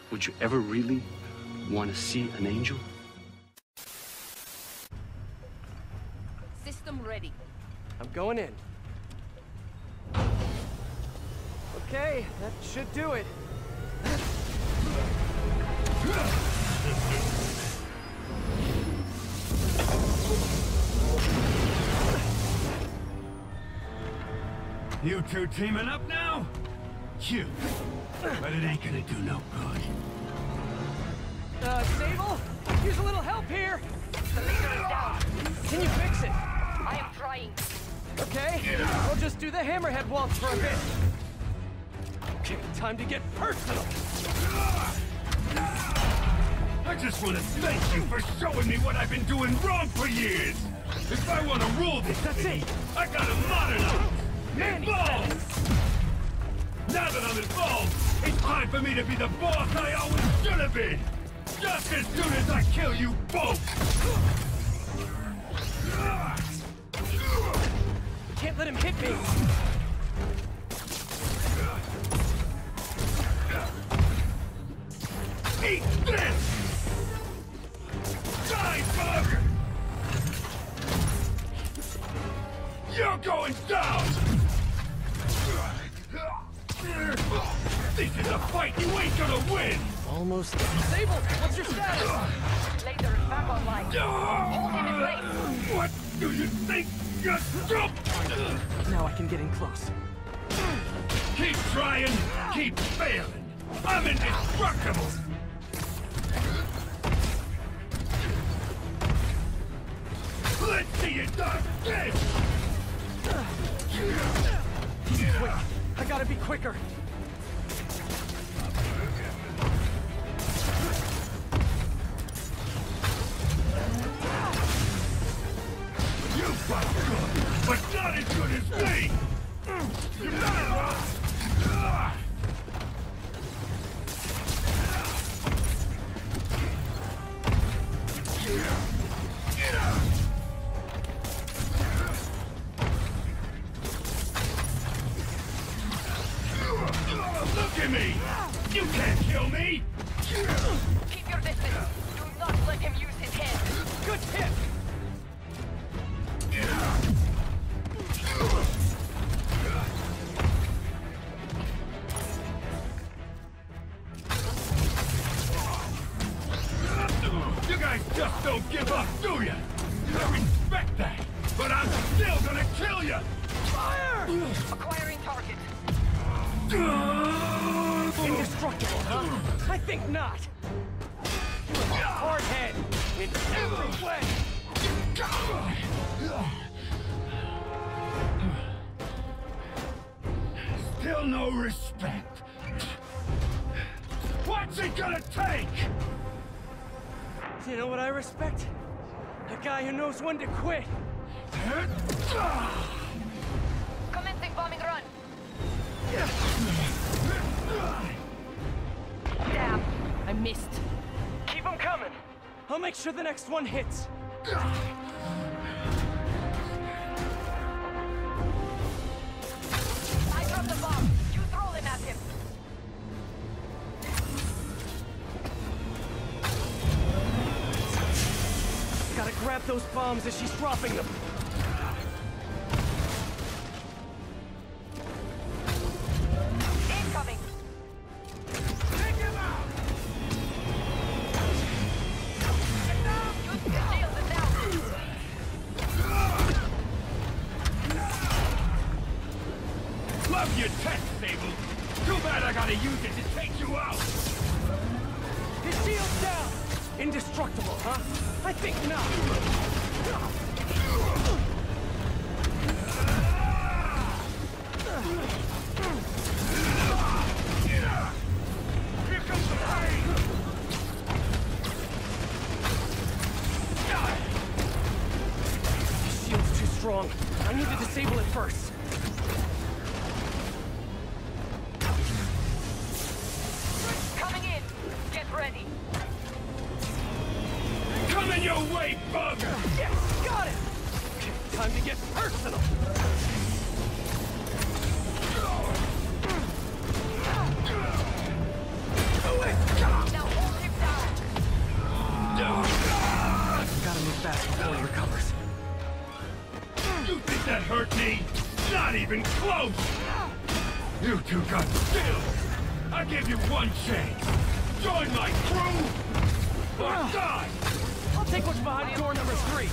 Would you ever really want to see an angel? System ready. I'm going in. Okay, that should do it. You two teaming up now? Cute. But it ain't gonna do no good. Sable? Here's a little help here! The leader is down. Can you fix it? I am trying. Okay, I'll just do the hammerhead waltz for a bit. Okay, time to get personal! I just want to thank you for showing me what I've been doing wrong for years! If I want to rule this thing, I gotta modernize! Evolve! Now that I'm involved, it's time for me to be the boss I always should have been! Just as soon as I kill you both! Can't let him hit me! Eat this! Die, bug! You're going down! This is a fight you ain't gonna win! Almost there. Sable, what's your status? Laser is back online. Hold him in place. What do you think you're doing? Now I can get in close. Keep trying, keep failing. I'm indestructible! Let's see you done this! Quick! I gotta be quicker! You fought good, but not as good as me! You better run! Look at me! You can't kill me! Keep your distance. Do not let him use his head. Good hit! You guys just don't give up, do you? I respect that, but I'm still gonna kill you! Fire! Acquiring target. Indestructible, huh? I think not! You have a hard head! In every way! Still no respect. What's it gonna take? You know what I respect? A guy who knows when to quit! Commencing bombing run. Damn, I missed. Keep them coming! I'll make sure the next one hits! I dropped the bomb. You throw them at him. Gotta grab those bombs as she's dropping them! Incoming. Take him out! Use the shield and down. Love your tech, Sable. Too bad I gotta use it to take you out. His shield's down! Indestructible, huh? I think not! Here comes the pain! His shield's too strong. I need to disable it first. Coming in. Get ready. Coming your way, bug! Yes! Got it! Okay, time to get personal! Do it! fast before he recovers. You think that hurt me? Not even close! You two got skills! I give you one chance! Join my crew! Or die! I'll take what's behind door number 3.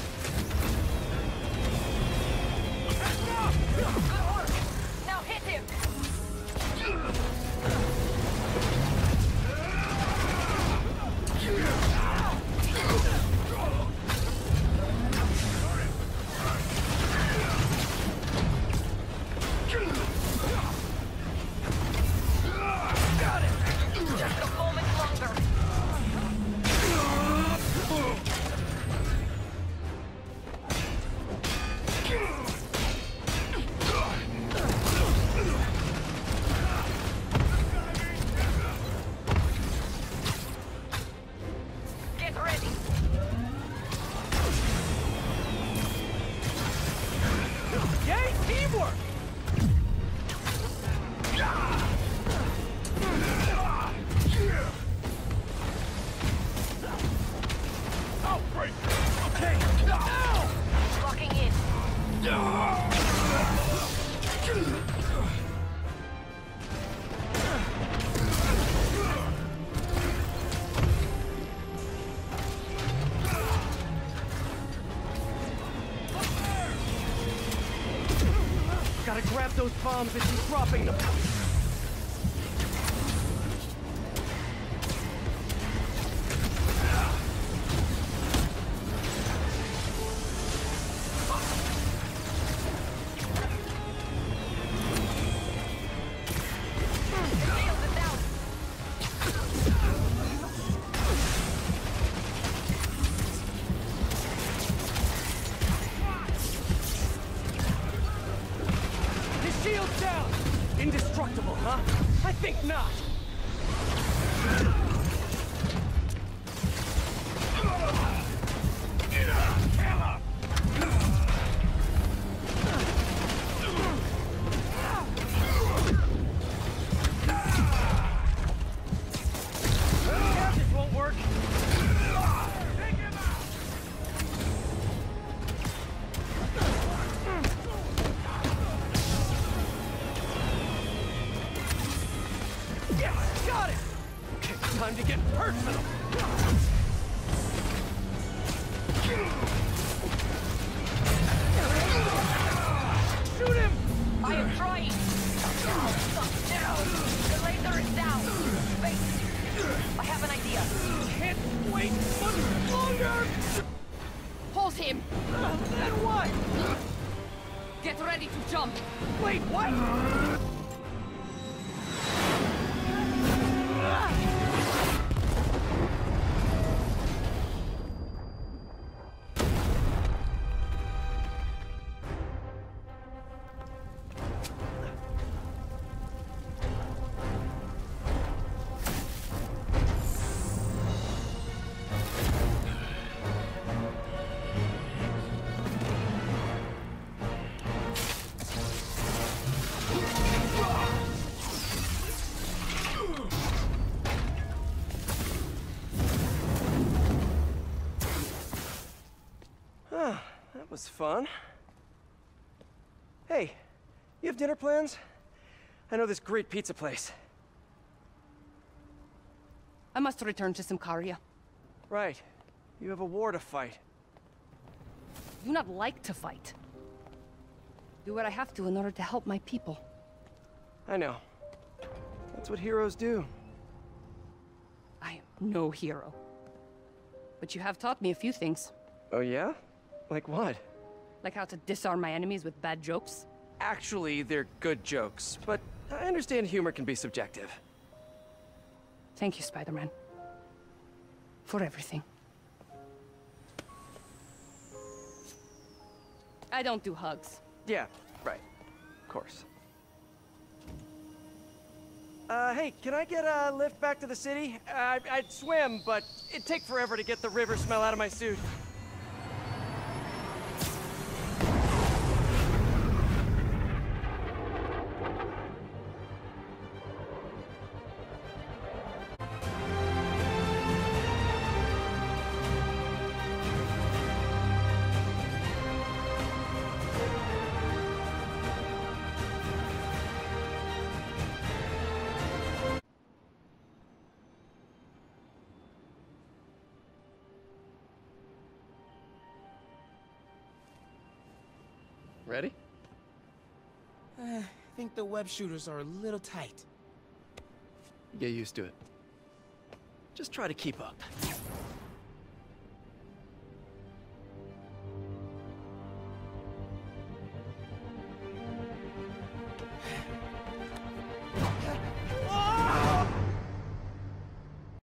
Good work. Now hit him. Got it! Just a moment longer. Get ready. Yay, teamwork! Outbreak! Okay, now! Locking in. Gotta grab those bombs and keep dropping them. Shield is down. His shield's down! Indestructible, huh? I think not! Yeah, this won't work. Yeah, got it! Okay, time to get personal! Shoot him! I am trying. The laser is down. Wait. I have an idea. Can't wait much longer! Hold him. Then what? Get ready to jump. Wait, what? That was fun. Hey, you have dinner plans? I know this great pizza place. I must return to Symkaria. Right. You have a war to fight. I do not like to fight. Do what I have to in order to help my people. I know. That's what heroes do. I am no hero. But you have taught me a few things. Oh yeah? Like what? Like how to disarm my enemies with bad jokes. Actually, they're good jokes, but I understand humor can be subjective. Thank you, Spider-Man. For everything. I don't do hugs. Yeah, right. Of course. Hey, can I get a lift back to the city? I'd swim, but it'd take forever to get the river smell out of my suit. Ready? I think the web shooters are a little tight. Get used to it. Just try to keep up.